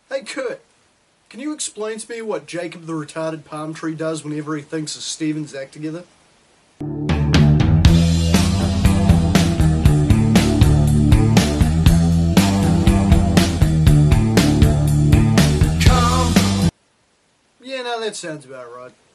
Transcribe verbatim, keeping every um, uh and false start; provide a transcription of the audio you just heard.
Hey Kurt, can you explain to me what Jacob the retarded palm tree does whenever he thinks of Steven's act together? Come. Yeah, no, that sounds about right.